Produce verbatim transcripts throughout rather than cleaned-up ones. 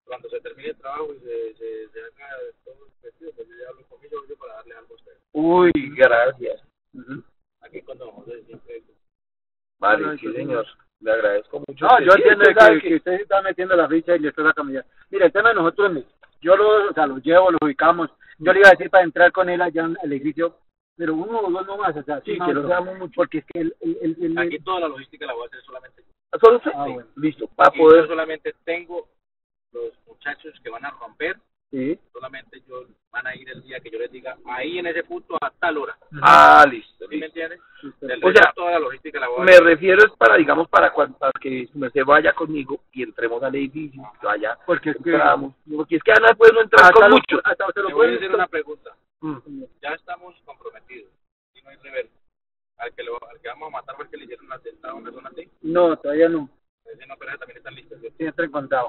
Cuando se termine el trabajo y se, se, se haga todo el vestido, pues yo ya hablo con mi socio para darle algo a ustedes. Uy, gracias. Uh-huh. Aquí cuando nosotros siempre... Vale, no, sí, señor. Le agradezco mucho. No, yo entiendo que, que, que usted está metiendo la ficha y le está a cambiar. Mira, el tema de nosotros, yo lo, o sea, lo llevo, lo ubicamos. Yo le iba a decir para entrar con él allá en el edificio, pero uno o dos nomás, o sea, sí, no, que lo seamos mucho. Porque es que el, el, el, el aquí toda la logística la voy a hacer solamente yo. ¿Solo usted? Ah, sí. bueno. Listo, para y poder... yo solamente tengo los muchachos que van a romper. Sí. Solamente yo van a ir el día que yo les diga ahí en ese punto a tal hora. Ah, listo. ¿Sí me entiendes? O sea, toda la logística la voy a me refiero es para, digamos, para cuando para que se vaya conmigo y entremos al edificio, vaya, porque es que, entramos, porque es que Ana puede no entrar con lo, muchos. Hasta se lo voy a pueden decir una pregunta. Mm. Ya estamos comprometidos y no hay reverso. Al que, lo, al que vamos a matar fue el que le hicieron un atentado a una persona así. No, todavía no. Ese no, pero también están listos. Sí, está encontrado.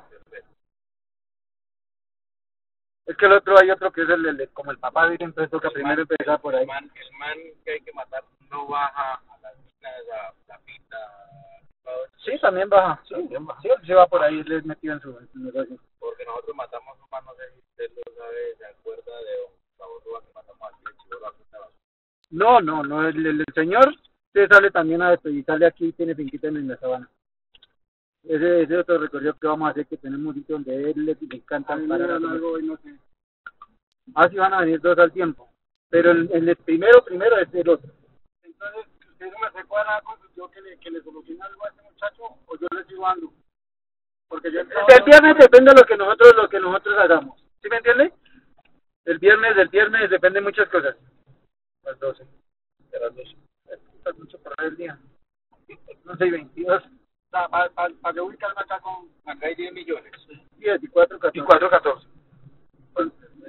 Es que el otro hay otro que es el, el como el papá de siempre toca primero empezar por ahí. El man, el man que hay que matar no baja a las minas, a la pita. Sí, también baja. Sí, baja. Sí, se va por ahí, le es metido en su, en su negocio. Porque nosotros matamos un man, no sé si usted lo sabe, se acuerda de un Saborúa que matamos aquí en Chihuahua. No, no, no, el, el, el señor se sale también a esto y sale aquí y tiene finquita en la sabana. Ese es otro recorrido que vamos a hacer, que tenemos un sitio donde a él le, le encanta parar algo y no sé. Ah, sí van a venir dos al tiempo, pero el, el, el primero, primero es el otro. Entonces, ¿usted no me recuerda yo que le, que le solucione algo a este muchacho o yo le sigo dando? Porque yo... El, el viernes depende de lo que nosotros, lo que nosotros hagamos, ¿sí me entiende? El viernes, del viernes depende de muchas cosas. Las doce, de las doce. Es mucho por ahí el día. No sé, veintidós. Para pa, pa, pa yo ubicarme acá con... Acá hay diez millones. diez y cuatro, catorce. Y cuatro, catorce. Pues,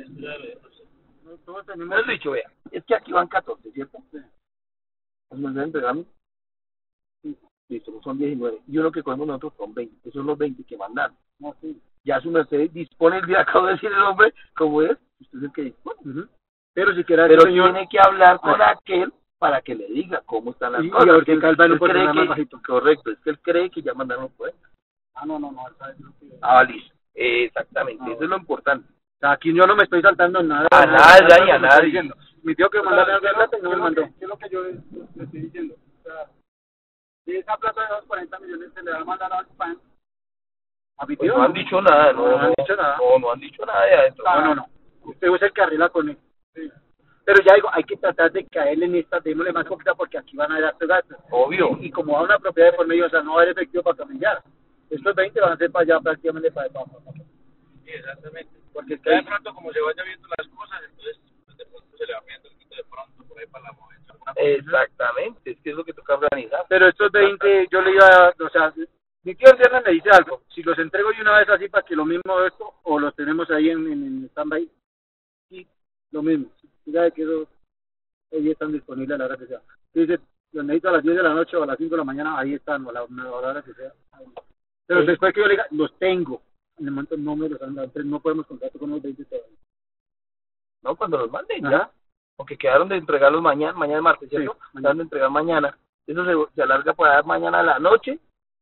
no, todos tenemos... No dicho, vea, es que aquí van catorce, ¿cierto? Sí. Pues me entregan. Sí. Listo, son diecinueve. Y uno que cogemos nosotros son veinte. Esos son los veinte que mandan. No, sí. Ya su merced dispone el día, acabo de decir el hombre, como es, usted es el que dispone. Uh-huh. Pero si quiera... Pero señor, tiene que hablar con ah. aquel para que le diga cómo están las y, cosas. Y a ver qué calva no puede cree más bajito. Correcto, es que él cree que ya mandaron pues. Ah, no, no, no. ¿Sabes lo que... Ah, listo. Eh, exactamente, ah, eso bueno. Es lo importante. O sea, aquí yo no me estoy saltando nada. A nada, nada ni a nadie. Mi tío que mandó la plata y no me mandó. ¿Qué es lo que yo le estoy diciendo? O sea, si esa plata de los cuarenta millones se le va a mandar al P A N, a mi tío. Pues no han dicho nada, no, no, no han dicho nada. No, no han dicho nada de adentro. No, no, no. Usted es el que arregla con él. Sí. Pero ya digo, hay que tratar de caerle en esta, démosle más poquita porque aquí van a dar gastos. Obvio. Y, y como va una propiedad de por medio, o sea, no va a haber efectivo para camellar. Estos veinte van a ser para allá prácticamente para allá. Sí, exactamente. Porque es que de pronto, como se vaya viendo las cosas, entonces pues, de pronto se le va viendo el quito de pronto por ahí para la movenza. Exactamente, es que es lo que toca organizar. Pero estos veinte, yo le iba, o sea, mi tío el viernes me dice algo. Si los entrego yo una vez así para que lo mismo esto, o los tenemos ahí en, en, en stand-by, sí, lo mismo. Fíjate que eso, ellos están disponibles a la hora que sea. Dice, los necesito a las diez de la noche o a las cinco de la mañana, ahí están, o a la, a la hora que sea. Pero sí. Después que yo le diga, los tengo. En el momento no me los han dado, entonces no podemos contacto con los veinte todavía. No, cuando los manden, ya. Porque quedaron de entregarlos mañana, mañana es martes, ¿cierto? Sí, mañana. Quedaron de entregar mañana. Eso se, se alarga para dar mañana a la noche.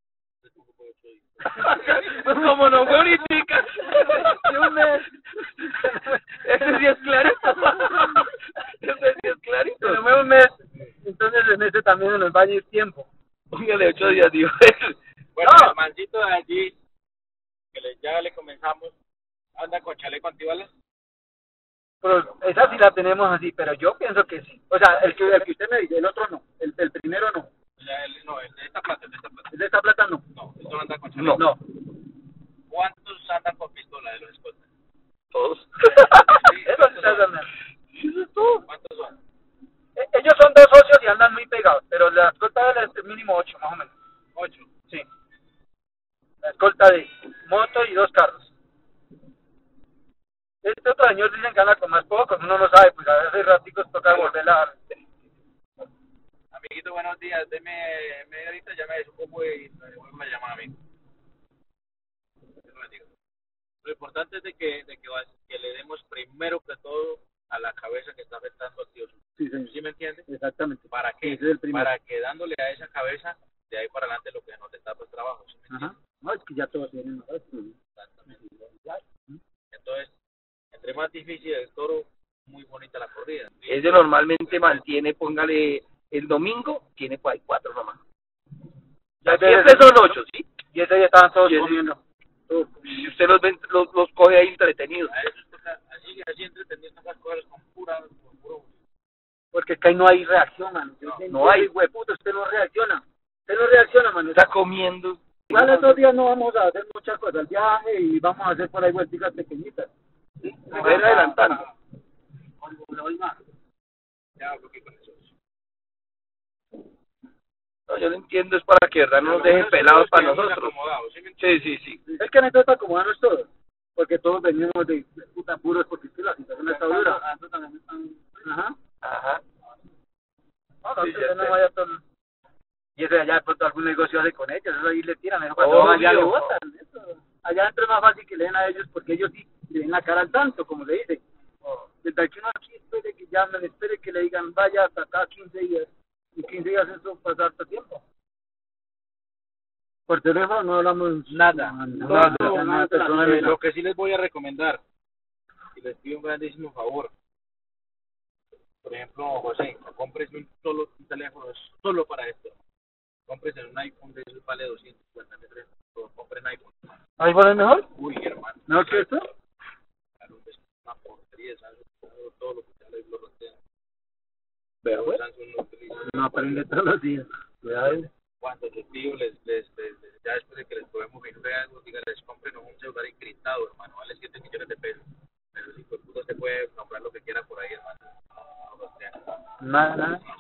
Pues como no fue ahorita. Ese sí es clarito. Ese sí es clarito. Pero me un mes. Entonces en ese también nos va a ir tiempo. Póngale ocho días, digo. Bueno, no. El mancito de allí, que le, ya le comenzamos, anda con chaleco antibalas. Pero esa sí la tenemos así, pero yo pienso que sí. O sea, el que, el que usted me dice, el otro no. El, el primero no. Ya, el, no, el de esta plata, el de esta plata. El de esta plata no. No, eso no anda con chaleco. No. ¿Cuántos andan con pistola de los escoltas? Todos. Sí, eso sí está dando. Eso es todo. ¿Cuántos son? Eh, ellos son dos socios y andan muy pegados, pero la escolta es mínimo ocho, más o menos. ¿Ocho? Sí. La escolta de moto y dos carros. Este otro señor dicen que anda con más pocos, uno no sabe, pues a veces raticos toca volverla a... Amiguito, buenos días, deme media horita, ya me desocupo y me devuelvo la llamada a mí. Lo importante es de que, de que, que le demos primero que todo a la cabeza que está afectando al tío. Sí, señor. ¿Sí me entiende? Exactamente. ¿Para qué? Sí, es el para que dándole a esa cabeza, de ahí para adelante lo que nos está pues trabajo. ¿Sí me Ajá. No, es que ya todos tienen. Exactamente. es más difícil el toro, muy bonita la corrida. Ese normalmente mantiene, póngale, el domingo, tiene por ahí cuatro nomás. Ya siempre son ocho, ¿sí? Y ese día estaban todos Y ese- comiendo. Todos. Si usted los, ven, los, los coge ahí entretenidos. A eso toca, así, así entreteniendo las cosas con pura, con puro. Porque es que ahí no hay reacción, mano. Yo No, sé, no hay. Hueputo, usted no reacciona. Usted no reacciona, mano. Está comiendo. Igual estos días no vamos a hacer muchas cosas. El viaje y vamos a hacer por ahí vuelticas pequeñitas. ¿Sí? Se va a ir adelantando. Ya, porque con eso. No, yo lo entiendo, es para que de verdad no nos dejen pelados para nosotros. Sí, sí, sí. Es que necesito acomodarnos todos. Porque todos venimos de, de puta puros porque es que la situación está dura. Ajá. Ajá. No, no, Sí, sí, ya no sé. vaya todo. Y eso allá de pronto algún negocio hace con ellos, eso ahí le tiran, eso cuando Obvio. allá le botan, eso. Allá entre es más fácil que le den a ellos porque ellos sí le den la cara al tanto, como se dice. Desde que uno aquí espere que llamen, espere que le digan vaya hasta acá quince días, y quince días eso pasa harto tiempo. Por teléfono no hablamos Nada. nada, Nada. nada, nada Eh, personal. lo que sí les voy a recomendar, y les pido un grandísimo favor, por ejemplo, José, compres un solo un teléfono solo para esto. Compres en un iPhone de esos vale doscientos cincuenta mil pesos. Compren iPhone. ¿Ahí vale mejor? Uy, hermano. ¿No que esto? Claro, es una porquería, ¿sabes? Todo lo que te lo rotea. Vea, pues. Samsung no utiliza. No aprende todos los días. Cuidado. Cuando los tíos les, les, les, les- ya después de que les podemos vender algo, díganles, compren un celular encriptado, hermano, vale siete millones de pesos. Pero si por puto se puede comprar lo que quiera por ahí, hermano. No, no, no, no, Nada, nada.